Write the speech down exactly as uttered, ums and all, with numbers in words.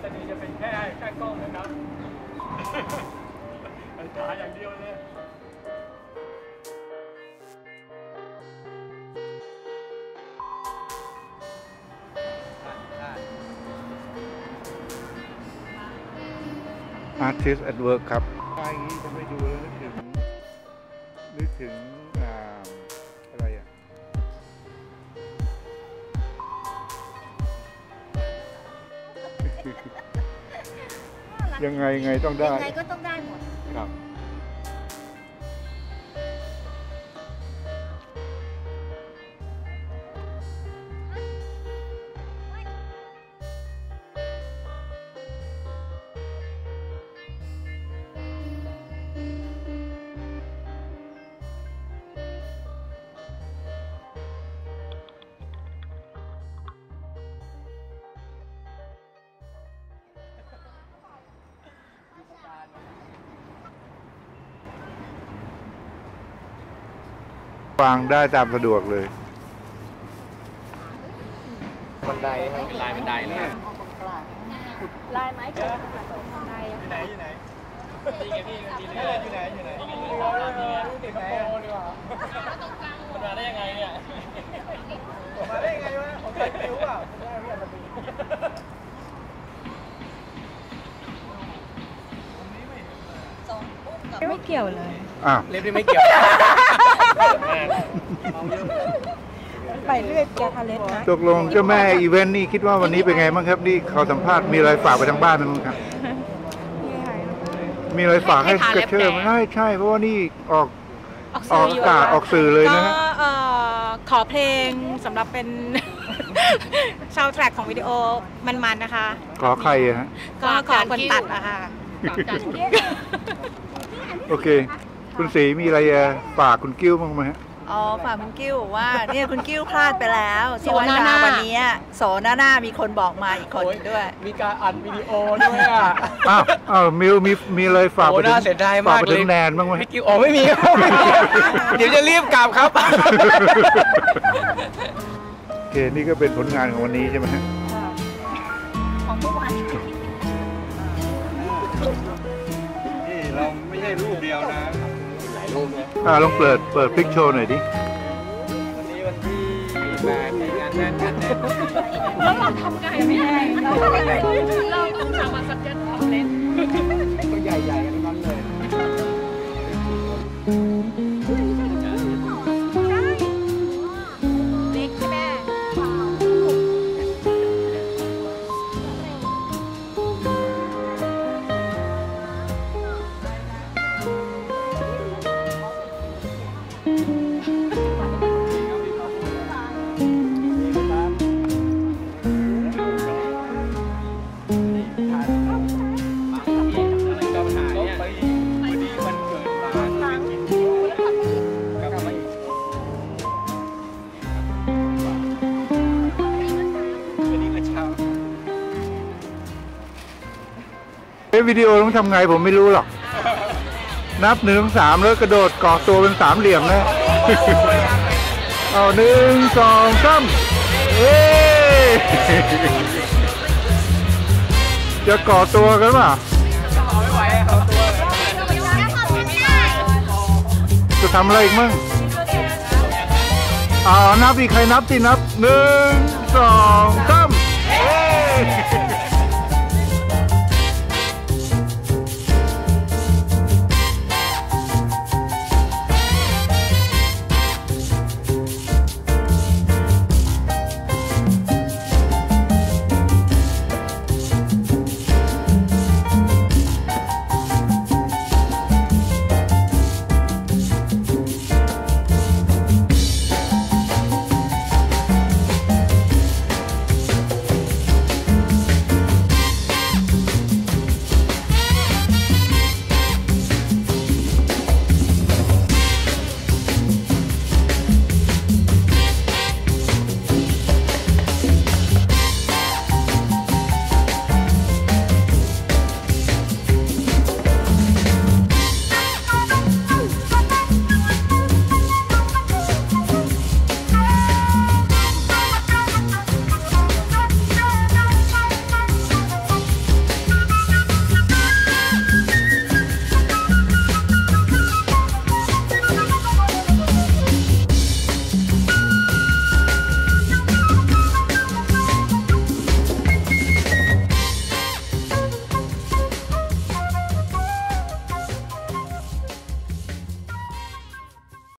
ษฎีจะเป็นแค่แค่กล้องนะครับถ่ายอย่างเดียวเลย Artist at Work ครับไปอย่างนี้จะไปดูแล้วนึกถึงนึกถึงอะไรอ่ะยังไงไงต้องได้ยังไงก็ต้องได้หมดครับวางได้ตามสะดวกเลยบันไดเป็นลายบันไดเลยลายไม้เกิดบันไดอยู่ไหนอยู่ไหนนี่ไงพี่มันมีเรื่องอยู่ไหนอยู่ไหนนี่ไงนี่ไงนี่ไงติดไหนดีกว่ามันมาได้ยังไงเนี่ยมาได้ยังไงวะผมใส่คิ้วอ่ะไม่เกี่ยวเลยอ้าวเล็บนี่ไม่เกี่ยวไปเรื่อยแกทะเลนะตกลงเจ้าแม่อีเวนต์นี่คิดว่าวันนี้เป็นไงบ้างครับนี่เขาสัมภาษณ์มีอะไรฝากไปทางบ้านมั้งครับมีอะไรฝากให้กระเชิญใช่ใช่เพราะว่านี่ออกออกอากาศออกสื่อเลยนะฮะขอเพลงสำหรับเป็นซาวด์แทร็กของวิดีโอมันๆนะคะขอใครอะฮะก็ขอคนตัดอะค่ะโอเคคุณศรีมีอะไรฝากคุณกิ้วบ้างไหมฮะอ๋อฝากคุณกิ้วว่าเนี่ยคุณกิ้วพลาดไปแล้วที่วันนาวันนี้โสหน้าหน้ามีคนบอกมาอีกคนด้วยมีการอัดวิดีโอด้วยอ่ะอ้าวอ้าวมิวมีมีอะไรฝากไปถึงเสียดายมากเลยแนนบ้างไหมพี่กิ้วอ๋อไม่มีเดี๋ยวจะรีบกลับครับโอเคนี่ก็เป็นผลงานของวันนี้ใช่ไหมฮะของเมื่อวานนี่เราไม่ใช่รูปเดียวนะหลายรูปเลยอ่าลองเปิดเปิดพิกโชว์หน่อยดิวันนี้วันที่แปดในงานแน่นงานแน่นแล้วเราทำไงไม่ได้เราต้องทำมาสักเจ็ดของเล่นตัวใหญ่ๆกันทั้งนั้นเลยเล็กใช่ไหมวิดีโอต้องทำไงผมไม่รู้หรอกนับหนึ่งสามแล้วกระโดดเกาะตัวเป็นสามเหลี่ยมนะเอาหนึ่งสองสามเอ๊จะเกาะตัวกันป่ะจะทำอะไรอีกมั่งเอานับดิใครนับดินับหนึ่งสองสาม